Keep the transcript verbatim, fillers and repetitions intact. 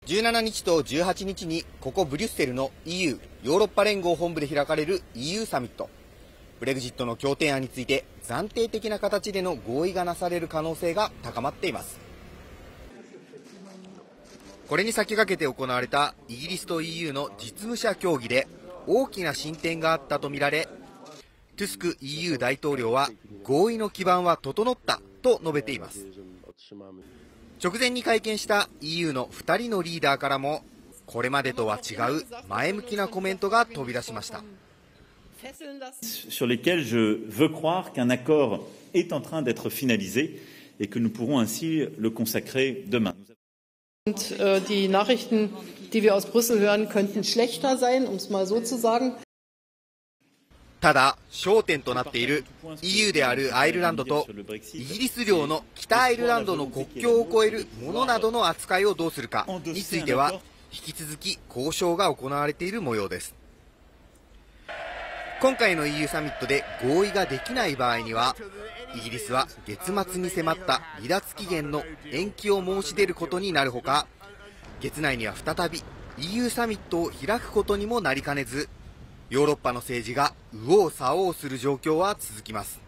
じゅうしちにちとじゅうはちにちにここブリュッセルの イーユー ヨーロッパ連合本部で開かれる イーユー サミット。ブレグジットの協定案について暫定的な形での合意がなされる可能性が高まっています。これに先駆けて行われたイギリスと イーユー の実務者協議で大きな進展があったとみられ、トゥスク イーユー 大統領は合意の基盤は整ったと述べています。直前に会見した イーユー のふたりのリーダーからもこれまでとは違う前向きなコメントが飛び出しました。 sur lesquels je veux croire qu'un accord est en train d'être finalisé et que nous pourrons ainsi le consacrer demain. Und äh, die Nachrichten, die wir aus Brüssel hören, könnten schlechter sein, um es mal so zu sagen. ただ、焦点となっている イーユー であるアイルランドとイギリス領の北アイルランドの国境を越えるものなどの扱いをどうするかについては、引き続き交渉が行われている模様です。今回の イーユー サミットで合意ができない場合には、イギリスは月末に迫った離脱期限の延期を申し出ることになるほか、月内には再び イーユー サミットを開くことにもなりかねず、ヨーロッパの政治が右往左往する状況は続きます。